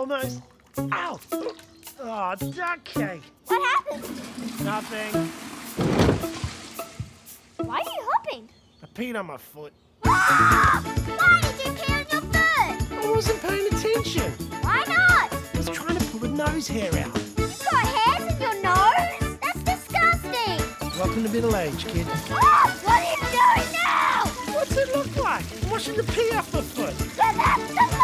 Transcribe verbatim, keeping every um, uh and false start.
almost. Ow! Oh, duck cake. What happened? Nothing. Why are you hopping? I peed on my foot. Ah! Why did you pee on your foot? I wasn't paying attention. Why not? I was trying to pull a nose hair out. You've got hairs in your nose? That's disgusting. Welcome to middle age, kid. Ah! What are you doing now? What's it look like? I'm washing the pee off my foot. But that's the